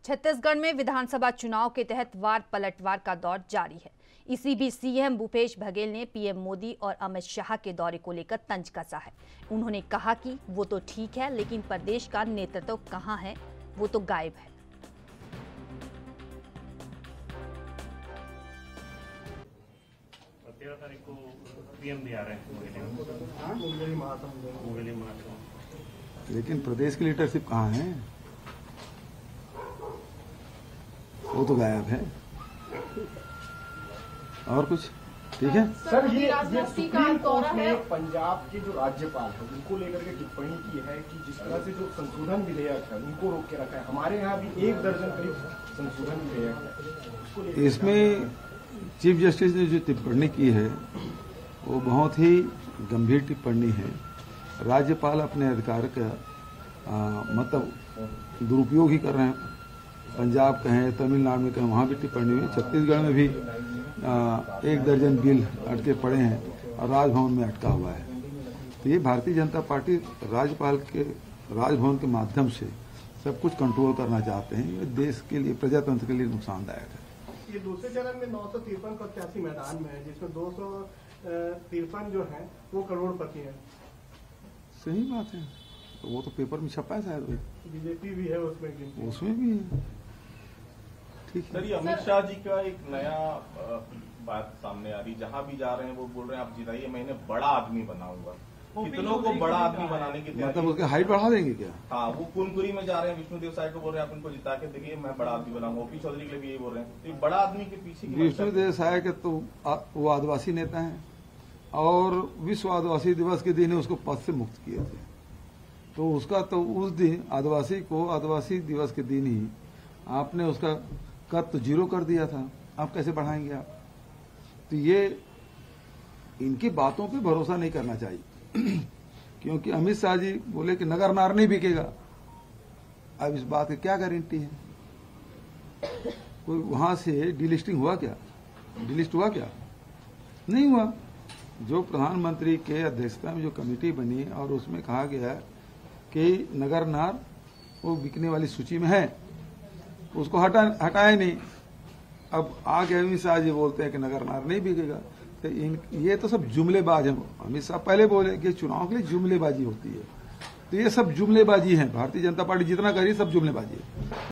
छत्तीसगढ़ में विधानसभा चुनाव के तहत वार पलटवार का दौर जारी है। इसी बीच सीएम भूपेश बघेल ने पीएम मोदी और अमित शाह के दौरे को लेकर तंज कसा है। उन्होंने कहा कि वो तो ठीक है, लेकिन प्रदेश का नेतृत्व कहां है, वो तो गायब है। 13 तारीख को पीएम भी आ रहे हैं, लेकिन प्रदेश की लीडरशिप कहाँ है? वो तो गायब है। और कुछ ठीक है सर, ये सुप्रीम कोर्ट ने पंजाब के जो राज्यपाल है उनको लेकर के टिप्पणी की है कि जिस तरह से जो संशोधन विधेयक है उनको रोक के रखा है। हमारे यहाँ भी 1 दर्जन करीब संशोधन विधेयक है। इसमें चीफ जस्टिस ने जो टिप्पणी की है वो बहुत ही गंभीर टिप्पणी है। राज्यपाल अपने अधिकार का मतलब दुरुपयोग ही कर रहे हैं। पंजाब कहें, तमिलनाडु में कहें, वहां भी टिप्पणी हुई। छत्तीसगढ़ में भी 1 दर्जन बिल अटके पड़े हैं और राजभवन में अटका हुआ है। तो ये भारतीय जनता पार्टी राज्यपाल के राजभवन के माध्यम से सब कुछ कंट्रोल करना चाहते हैं। ये देश के लिए, प्रजातंत्र के लिए नुकसानदायक है। ये दूसरे चरण में 953 प्रत्याशी मैदान में है, जिसमें 253 जो है वो करोड़पति है। सही बात है, तो वो तो पेपर में छपा है शायद। बीजेपी भी है उसमें भी है। ठीक है सर, ये अमित शाह जी का एक नया बात सामने आ रही, जहां भी जा रहे हैं वो बोल रहे हैं आप जिताइए, मैं इन्हें बड़ा आदमी बनाऊंगा। कितनों को बड़ा आदमी बनाने की मतलब उसके हाइट बढ़ा देंगे क्या? हाँ, वो कुनकुरी में जा रहे हैं, विष्णुदेव साय को बोल रहे हैं आप इनको जिता के देखिए मैं बड़ा आदमी बनाऊंगा। ओपी चौधरी के लिए भी यही बोल रहे हैं। तो बड़ा आदमी के पीछे विष्णुदेव साय के तो वो आदिवासी नेता हैं और विश्व आदिवासी दिवस के दिन उसको पद से मुक्त किए थे। तो उसका तो उस दिन आदिवासी दिवस के दिन ही आपने उसका कद तो 0 कर दिया था। आप कैसे बढ़ाएंगे आप? तो ये इनकी बातों पे भरोसा नहीं करना चाहिए क्योंकि अमित शाह जी बोले कि नगर नार नहीं बिकेगा। अब इस बात की क्या गारंटी है? कोई वहां से डिलिस्टिंग हुआ क्या? डिलिस्ट हुआ क्या? नहीं हुआ। जो प्रधानमंत्री के अध्यक्षता में जो कमेटी बनी और उसमें कहा गया कि नगर नार वो बिकने वाली सूची में है, उसको हटाए नहीं। अब आगे अमित शाह जी बोलते हैं कि नगर नार नहीं बिकेगा। तो ये तो सब जुमलेबाज हैं। अमित शाह पहले बोले कि चुनाव के लिए जुमलेबाजी होती है। तो ये सब जुमलेबाजी है। भारतीय जनता पार्टी जितना कर रही है सब जुमलेबाजी है।